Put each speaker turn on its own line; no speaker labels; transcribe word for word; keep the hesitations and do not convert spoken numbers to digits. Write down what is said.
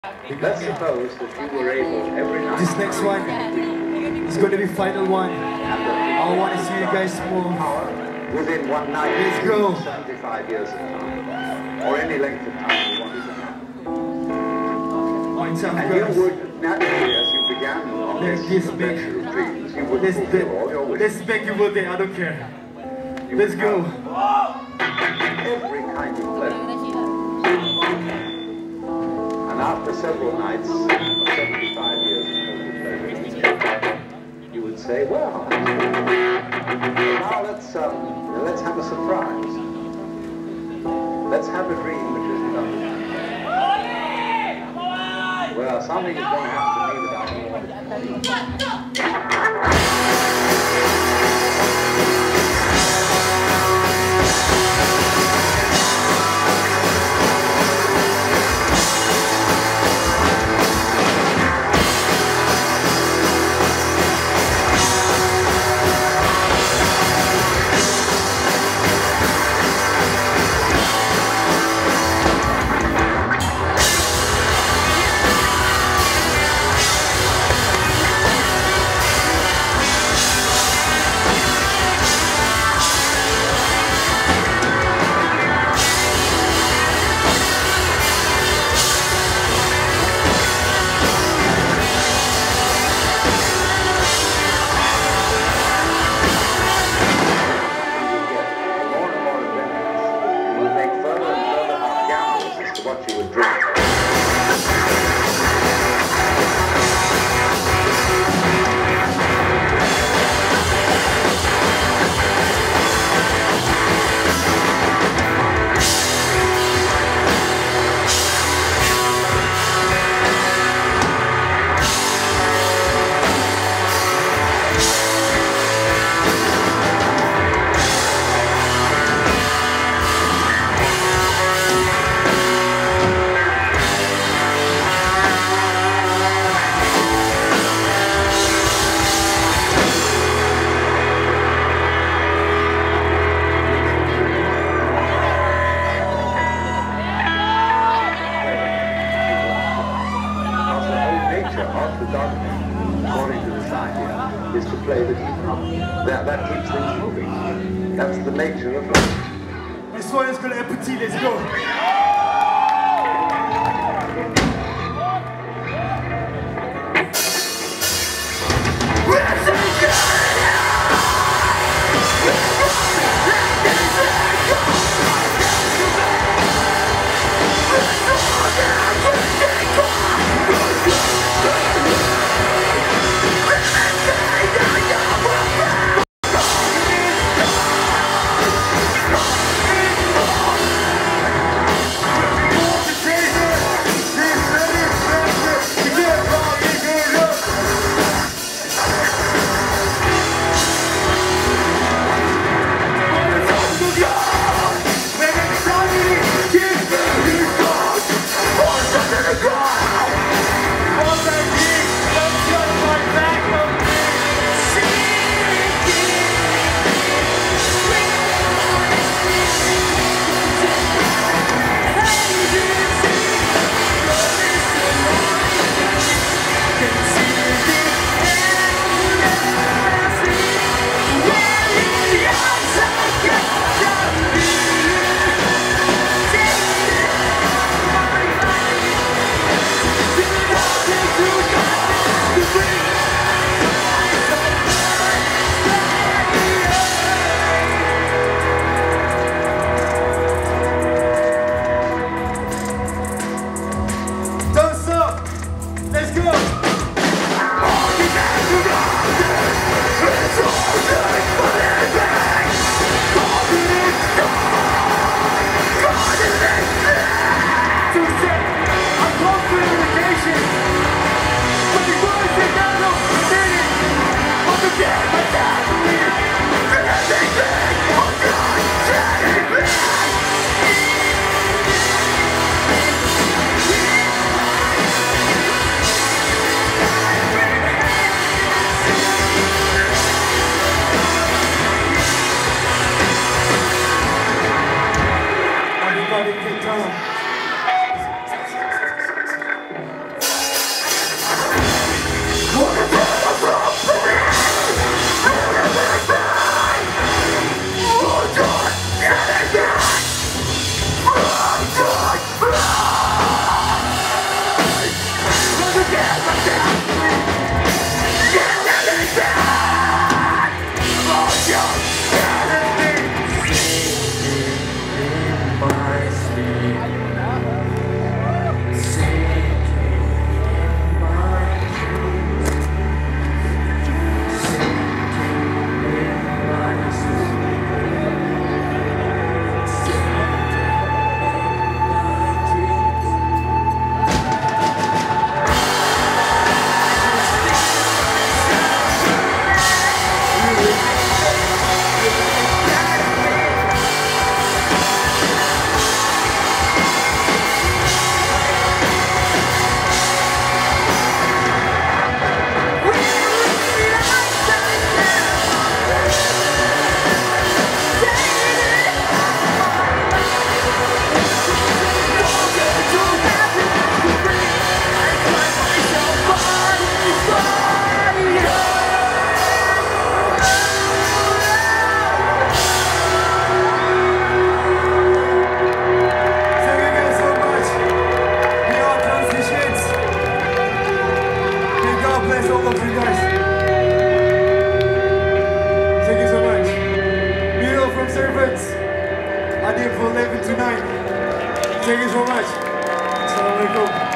Let's suppose that you were able every night.
This next one is going to be final one. I want to see you guys move.
Within one night,
let's go.
seventy-five years of time, or any length of time you wanted to have.
Points up,
and
girls.
you would naturally, as you began on
Let's
this
make,
adventure of dreams, you would
let's,
fulfill all your wishes.
let's make you vote there, I don't care.
You
Let's go.
Every kind of pleasure. And after several nights of seventy-five years of total pleasure, you would say, well, now let's, um, let's have a surprise. Let's have a dream which is done. Well, something is going to happen to me without me wanting to. What you would drink. Of the dogman, according to this idea, is to play the guitar. That, that keeps things moving. That's the nature of life.
This one is going to empty, let's go. eleven to nine. Thank you so much. Assalamu alaikum.